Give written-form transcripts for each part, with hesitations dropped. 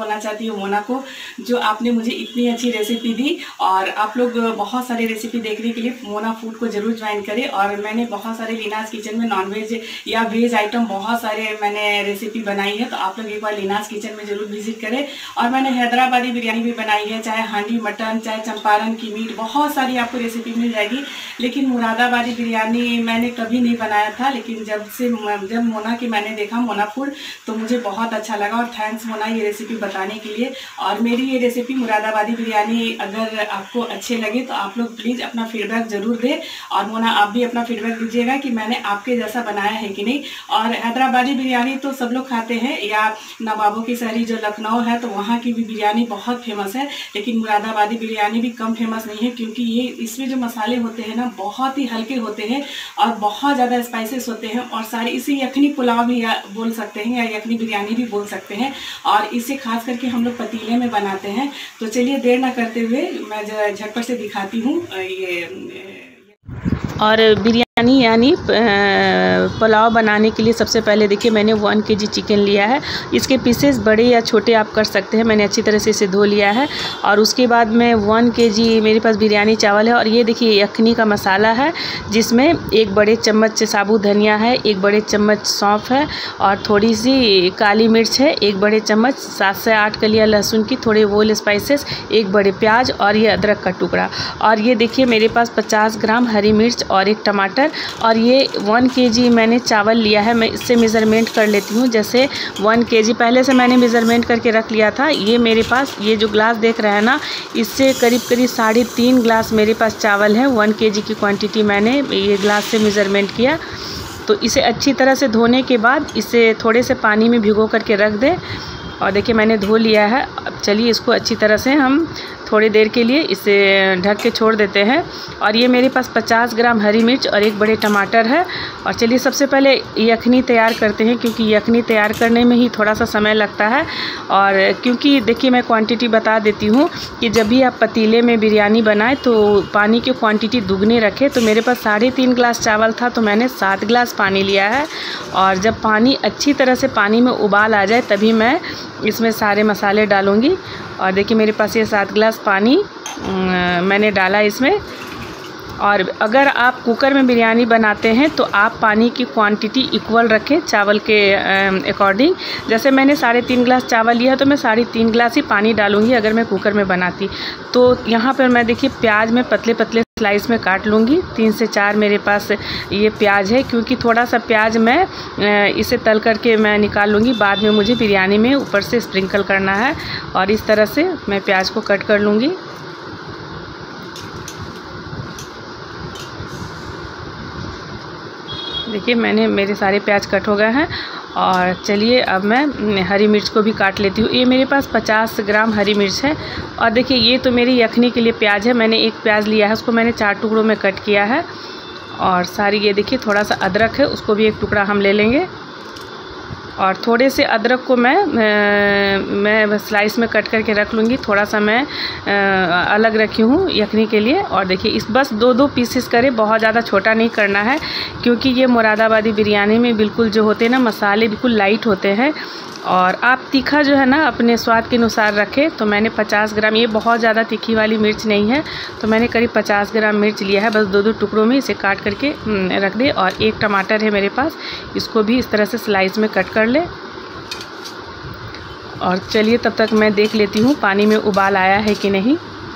बोलना चाहती हूँ मोना को, जो आपने मुझे इतनी अच्छी रेसिपी दी। और आप लोग बहुत सारी रेसिपी देखने के लिए मोना फूड को जरूर ज्वाइन करें। और मैंने बहुत सारे लीनाज किचन में नॉनवेज या वेज आइटम बहुत सारे मैंने रेसिपी बनाई है, तो आप लोग एक बार लीनाज किचन में जरूर विजिट करें। और मैंने हैदराबादी बिरयानी भी बनाई है, चाहे हांडी मटन, चाहे चंपारण की मीट, बहुत सारी आपको रेसिपी मिल जाएगी। लेकिन मुरादाबादी बिरयानी मैंने कभी नहीं बनाया था, लेकिन जब मोना की मैंने देखा मोना फूड, तो मुझे बहुत अच्छा लगा। और थैंक्स मोना ये रेसिपी बताने के लिए। और मेरी ये रेसिपी मुरादाबादी बिरयानी अगर आपको अच्छे लगे तो आप लोग प्लीज़ अपना फीडबैक ज़रूर दें। और मोना आप भी अपना फीडबैक दीजिएगा कि मैंने आपके जैसा बनाया है कि नहीं। और हैदराबादी बिरयानी तो सब लोग खाते हैं, या नवाबों की शहरी जो लखनऊ है तो वहाँ की भी बिरयानी बहुत फेमस है। लेकिन मुरादाबादी बिरयानी भी कम फेमस नहीं है, क्योंकि ये इसमें जो मसाले होते हैं ना बहुत ही हल्के होते हैं और बहुत ज़्यादा स्पाइसेस होते हैं। और सारे इसे यखनी पुलाव भी बोल सकते हैं या यखनी बिरयानी भी बोल सकते हैं। और इसे खास करके हम लोग पतीले में बनाते हैं। तो चलिए देर ना करते हुए मैं झटपट से दिखाती हूँ ये। और बिरयानी यानी पुलाव बनाने के लिए सबसे पहले देखिए मैंने 1 kg चिकन लिया है। इसके पीसेस बड़े या छोटे आप कर सकते हैं। मैंने अच्छी तरह से इसे धो लिया है। और उसके बाद में 1 kg मेरे पास बिरयानी चावल है। और ये देखिए यखनी का मसाला है, जिसमें 1 बड़े चम्मच साबुत धनिया है, 1 बड़े चम्मच सौंफ है, और थोड़ी सी काली मिर्च है, 1 बड़े चम्मच 7 से 8 कलियाँ लहसुन की, थोड़े होल स्पाइसेस, 1 बड़े प्याज, और ये अदरक का टुकड़ा। और ये देखिए मेरे पास 50 ग्राम हरी मिर्च और 1 टमाटर। और ये 1 kg मैंने चावल लिया है। मैं इससे मेज़रमेंट कर लेती हूँ। जैसे 1 kg पहले से मैंने मेज़रमेंट करके रख लिया था। ये मेरे पास ये जो ग्लास देख रहे हैं ना, इससे करीब 3.5 ग्लास मेरे पास चावल है। 1 kg की क्वांटिटी मैंने ये ग्लास से मेज़रमेंट किया। तो इसे अच्छी तरह से धोने के बाद इसे थोड़े से पानी में भिगो करके रख दें। और देखिए मैंने धो लिया है। अब चलिए इसको अच्छी तरह से हम थोड़ी देर के लिए इसे ढक के छोड़ देते हैं। और ये मेरे पास 50 ग्राम हरी मिर्च और 1 बड़े टमाटर है। और चलिए सबसे पहले यखनी तैयार करते हैं, क्योंकि यखनी तैयार करने में ही थोड़ा सा समय लगता है। और क्योंकि देखिए मैं क्वांटिटी बता देती हूँ कि जब भी आप पतीले में बिरयानी बनाएं तो पानी की क्वांटिटी दुगनी रखें। तो मेरे पास 3.5 ग्लास चावल था, तो मैंने 7 ग्लास पानी लिया है। और जब पानी अच्छी तरह से पानी में उबाल आ जाए तभी मैं इसमें सारे मसाले डालूँगी। और देखिए मेरे पास ये 7 ग्लास पानी मैंने डाला इसमें। और अगर आप कुकर में बिरयानी बनाते हैं तो आप पानी की क्वांटिटी इक्वल रखें चावल के अकॉर्डिंग। जैसे मैंने 3.5 ग्लास चावल लिया तो मैं 3.5 ग्लास ही पानी डालूँगी अगर मैं कुकर में बनाती। तो यहाँ पर मैं देखिए प्याज में पतले पतले स्लाइस में काट लूँगी। 3 से 4 मेरे पास ये प्याज है, क्योंकि थोड़ा सा प्याज मैं इसे तल करके मैं निकाल लूँगी। बाद में मुझे बिरयानी में ऊपर से स्प्रिंकल करना है। और इस तरह से मैं प्याज को कट कर लूँगी। देखिए मेरे सारे प्याज कट हो गए हैं। और चलिए अब मैं हरी मिर्च को भी काट लेती हूँ। ये मेरे पास 50 ग्राम हरी मिर्च है। और देखिए ये तो मेरी यखनी के लिए प्याज है। मैंने 1 प्याज लिया है, उसको मैंने 4 टुकड़ों में कट किया है। और सारी ये देखिए थोड़ा सा अदरक है, उसको भी 1 टुकड़ा हम ले लेंगे। और थोड़े से अदरक को मैं स्लाइस में कट करके रख लूँगी। थोड़ा सा मैं अलग रखी हूँ यखनी के लिए। और देखिए इस बस 2-2 पीसेस करें, बहुत ज़्यादा छोटा नहीं करना है, क्योंकि ये मुरादाबादी बिरयानी में बिल्कुल जो होते हैं ना मसाले बिल्कुल लाइट होते हैं। और आप तीखा जो है ना अपने स्वाद के अनुसार रखें। तो मैंने 50 ग्राम, ये बहुत ज़्यादा तीखी वाली मिर्च नहीं है, तो मैंने करीब 50 ग्राम मिर्च लिया है। बस 2-2 टुकड़ों में इसे काट करके रख दे। और 1 टमाटर है मेरे पास, इसको भी इस तरह से स्लाइस में कट कर ले। और चलिए तब तक मैं देख लेती हूँ पानी में उबाल आया है कि नहीं।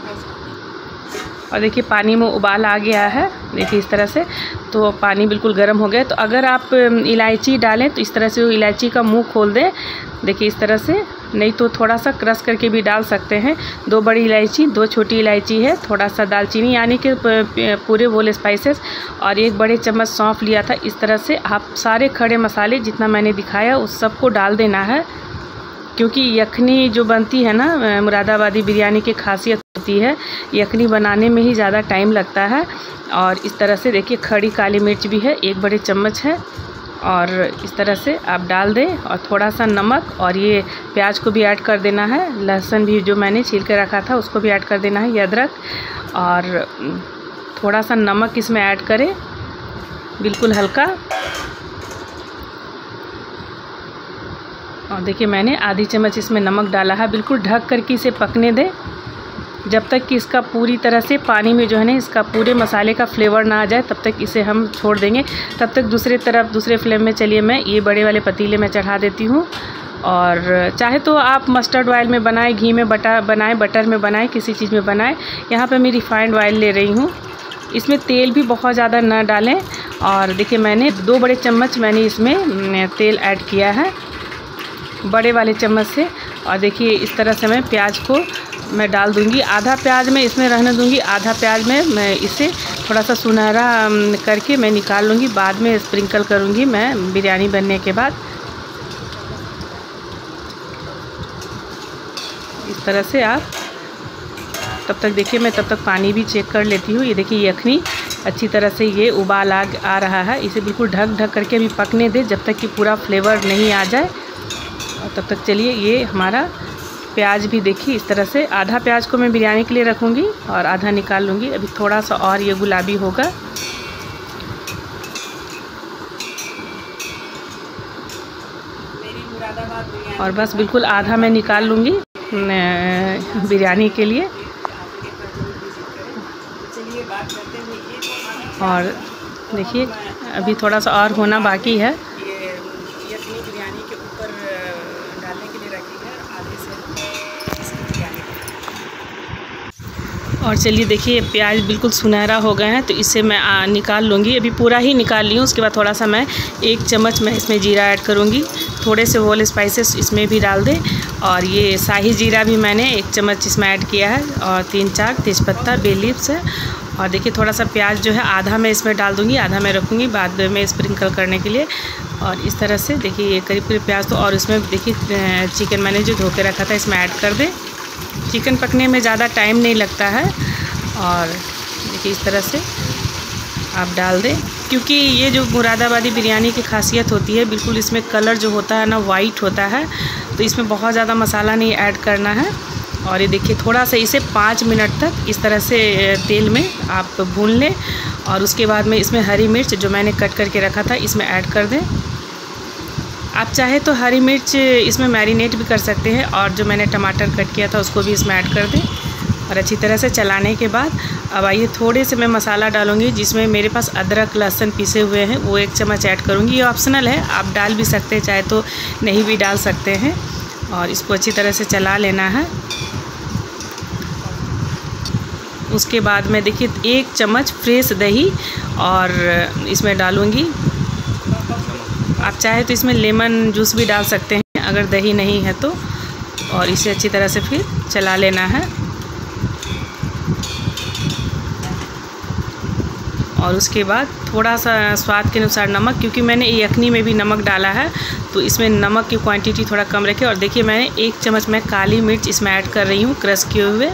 और देखिए पानी में उबाल आ गया है, देखिए इस तरह से। तो पानी बिल्कुल गर्म हो गया। तो अगर आप इलायची डालें तो इस तरह से वो इलायची का मुंह खोल दें, देखिए इस तरह से। नहीं तो थोड़ा सा क्रश करके भी डाल सकते हैं। 2 बड़ी इलायची, 2 छोटी इलायची है, थोड़ा सा दालचीनी यानी कि पूरे होल स्पाइसेस, और 1 बड़े चम्मच सौंफ लिया था। इस तरह से आप सारे खड़े मसाले जितना मैंने दिखाया उस सबको डाल देना है। क्योंकि यखनी जो बनती है ना मुरादाबादी बिरयानी की खासियत होती है, यखनी बनाने में ही ज़्यादा टाइम लगता है। और इस तरह से देखिए खड़ी काली मिर्च भी है, 1 बड़े चम्मच है। और इस तरह से आप डाल दें। और थोड़ा सा नमक, और ये प्याज को भी ऐड कर देना है। लहसुन भी जो मैंने छील के रखा था उसको भी ऐड कर देना है, ये अदरक। और थोड़ा सा नमक इसमें ऐड करें, बिल्कुल हल्का। और देखिए मैंने आधी चम्मच इसमें नमक डाला है। बिल्कुल ढक करके इसे पकने दें जब तक कि इसका पूरी तरह से पानी में जो है ना इसका पूरे मसाले का फ्लेवर ना आ जाए, तब तक इसे हम छोड़ देंगे। तब तक दूसरे फ्लेम में चलिए मैं ये बड़े वाले पतीले में चढ़ा देती हूँ। और चाहे तो आप मस्टर्ड ऑयल में बनाएं, घी में बनाएं, बटर में बनाएं, किसी चीज़ में बनाएं। यहाँ पे मैं रिफाइंड ऑयल ले रही हूँ। इसमें तेल भी बहुत ज़्यादा ना डालें। और देखिए मैंने 2 बड़े चम्मच मैंने इसमें तेल ऐड किया है, बड़े वाले चम्मच से। और देखिए इस तरह से मैं प्याज को मैं डाल दूंगी। आधा प्याज मैं इसमें रहने दूंगी, आधा प्याज में मैं इसे थोड़ा सा सुनहरा करके मैं निकाल लूँगी। बाद में स्प्रिंकल करूँगी मैं बिरयानी बनने के बाद। इस तरह से आप तब तक देखिए, मैं तब तक पानी भी चेक कर लेती हूँ। ये देखिए यखनी अच्छी तरह से ये उबाल आ रहा है। इसे बिल्कुल ढक करके अभी पकने दें जब तक कि पूरा फ्लेवर नहीं आ जाए। और तब तक चलिए ये हमारा प्याज भी देखिए इस तरह से, आधा प्याज को मैं बिरयानी के लिए रखूँगी और आधा निकाल लूँगी। अभी थोड़ा सा और ये गुलाबी होगा। और बस बिल्कुल आधा मैं निकाल लूँगी बिरयानी के लिए। और देखिए अभी थोड़ा सा और होना बाकी है। यखनी बिरयानी के ऊपर डालने के लिए रखी है आधे से बिरयानी। और चलिए देखिए प्याज बिल्कुल सुनहरा हो गए हैं, तो इसे मैं निकाल लूँगी। अभी पूरा ही निकाल ली हूँ। उसके बाद थोड़ा सा मैं 1 चम्मच मैं इसमें जीरा ऐड करूँगी। थोड़े से होल स्पाइसेस इसमें भी डाल दें। और ये शाही जीरा भी मैंने 1 चम्मच इसमें ऐड किया है। और 3-4 तेज़पत्ता, बे लीव्स है। और देखिए थोड़ा सा प्याज जो है आधा मैं इसमें डाल दूँगी, आधा मैं रखूँगी बाद में स्प्रिंकल करने के लिए। और इस तरह से देखिए ये करीब प्याज तो। और इसमें देखिए चिकन मैंने जो धो के रखा था इसमें ऐड कर दें। चिकन पकने में ज़्यादा टाइम नहीं लगता है। और देखिए इस तरह से आप डाल दें, क्योंकि ये जो मुरादाबादी बिरयानी की खासियत होती है, बिल्कुल इसमें कलर जो होता है ना वाइट होता है, तो इसमें बहुत ज़्यादा मसाला नहीं ऐड करना है। और ये देखिए थोड़ा सा इसे 5 मिनट तक इस तरह से तेल में आप भून लें। और उसके बाद में इसमें हरी मिर्च जो मैंने कट करके रखा था इसमें ऐड कर दें। आप चाहे तो हरी मिर्च इसमें मैरिनेट भी कर सकते हैं। और जो मैंने टमाटर कट किया था उसको भी इसमें ऐड कर दें। और अच्छी तरह से चलाने के बाद अब आइए थोड़े से मैं मसाला डालूँगी, जिसमें मेरे पास अदरक लहसुन पीसे हुए हैं, वो 1 चम्मच ऐड करूँगी। ये ऑप्शनल है, आप डाल भी सकते हैं, चाहे तो नहीं भी डाल सकते हैं। और इसको अच्छी तरह से चला लेना है। उसके बाद मैं देखिए 1 चम्मच फ्रेश दही और इसमें डालूँगी। आप चाहे तो इसमें लेमन जूस भी डाल सकते हैं अगर दही नहीं है तो। और इसे अच्छी तरह से फिर चला लेना है। और उसके बाद थोड़ा सा स्वाद के अनुसार नमक, क्योंकि मैंने यखनी में भी नमक डाला है तो इसमें नमक की क्वांटिटी थोड़ा कम रखें। और देखिए मैंने 1 चम्मच मैं काली मिर्च इसमें ऐड कर रही हूँ क्रश किए हुए।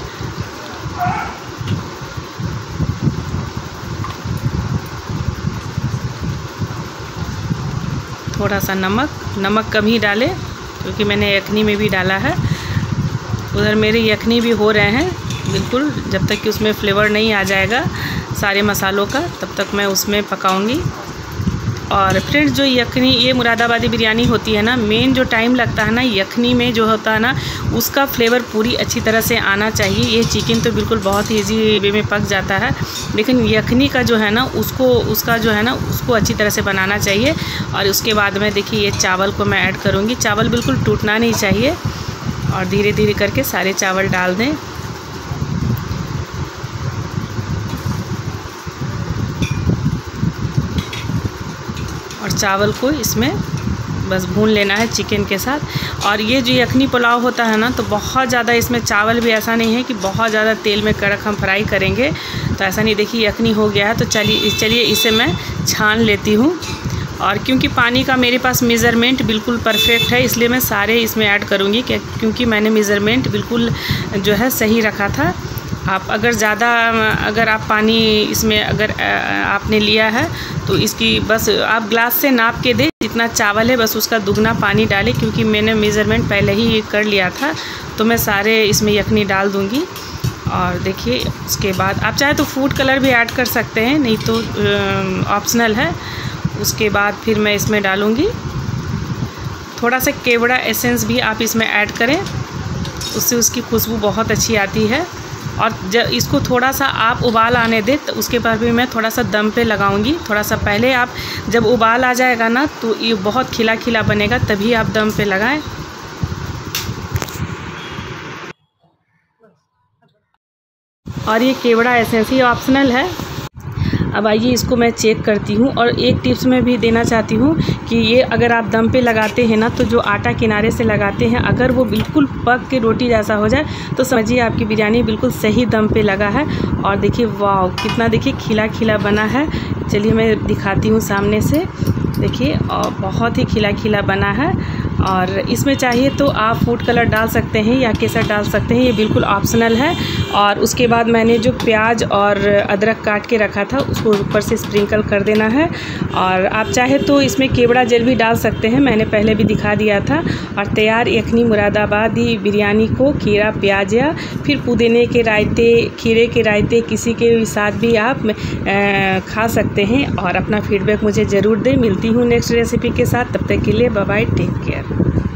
थोड़ा सा नमक कम ही डालें, क्योंकि मैंने यखनी में भी डाला है। उधर मेरे यखनी भी हो रहे हैं बिल्कुल, जब तक कि उसमें फ्लेवर नहीं आ जाएगा सारे मसालों का तब तक मैं उसमें पकाऊंगी। और फ्रेंड्स जो यखनी ये मुरादाबादी बिरयानी होती है ना, मेन जो टाइम लगता है ना यखनी में जो होता है ना, उसका फ्लेवर पूरी अच्छी तरह से आना चाहिए। ये चिकन तो बिल्कुल बहुत ईजी वे में पक जाता है, लेकिन यखनी का जो है ना उसको अच्छी तरह से बनाना चाहिए। और उसके बाद में देखिए ये चावल को मैं ऐड करूँगी। चावल बिल्कुल टूटना नहीं चाहिए। और धीरे धीरे करके सारे चावल डाल दें। और चावल को इसमें बस भून लेना है चिकन के साथ। और ये जो यखनी पुलाव होता है ना, तो बहुत ज़्यादा इसमें चावल भी ऐसा नहीं है कि बहुत ज़्यादा तेल में कड़क हम फ्राई करेंगे, तो ऐसा नहीं। देखिए यखनी हो गया है, तो चलिए इसे मैं छान लेती हूँ। और क्योंकि पानी का मेरे पास मेज़रमेंट बिल्कुल परफेक्ट है, इसलिए मैं सारे इसमें ऐड करूँगी, क्योंकि मैंने मेज़रमेंट बिल्कुल जो है सही रखा था। आप अगर आप पानी इसमें आपने लिया है तो इसकी बस आप ग्लास से नाप के दें, जितना चावल है बस उसका दुगना पानी डालें, क्योंकि मैंने मेज़रमेंट पहले ही कर लिया था। तो मैं सारे इसमें यखनी डाल दूँगी। और देखिए उसके बाद आप चाहे तो फूड कलर भी ऐड कर सकते हैं, नहीं तो ऑप्शनल है। उसके बाद फिर मैं इसमें डालूँगी थोड़ा सा केवड़ा एसेंस भी आप इसमें ऐड करें, उससे उसकी खुशबू बहुत अच्छी आती है। और जब इसको थोड़ा सा आप उबाल आने दें तो उसके बाद भी मैं थोड़ा सा दम पे लगाऊंगी। थोड़ा सा पहले आप जब उबाल आ जाएगा ना तो ये बहुत खिला खिला बनेगा, तभी आप दम पे लगाएं। और ये केवड़ा एसेंस ही ऑप्शनल है। अब आइए इसको मैं चेक करती हूँ। और एक टिप्स मैं भी देना चाहती हूँ कि ये अगर आप दम पे लगाते हैं ना तो जो आटा किनारे से लगाते हैं, अगर वो बिल्कुल पक के रोटी जैसा हो जाए तो समझिए आपकी बिरयानी बिल्कुल सही दम पे लगा है। और देखिए वाह कितना देखिए खिला खिला बना है। चलिए मैं दिखाती हूँ सामने से, देखिए और बहुत ही खिला खिला बना है। और इसमें चाहिए तो आप फूड कलर डाल सकते हैं या केसर डाल सकते हैं, ये बिल्कुल ऑप्शनल है। और उसके बाद मैंने जो प्याज और अदरक काट के रखा था उसको ऊपर से स्प्रिंकल कर देना है। और आप चाहे तो इसमें केवड़ा जेल भी डाल सकते हैं, मैंने पहले भी दिखा दिया था। और तैयार यखनी मुरादाबादी बिरयानी को खीरा प्याज या फिर पुदीने के रायते, खीरे के रायते किसी के साथ भी आप खा सकते हैं। और अपना फीडबैक मुझे ज़रूर दें। मिलती हूँ नेक्स्ट रेसिपी के साथ, तब तक के लिए बाय बाय, टेक केयर।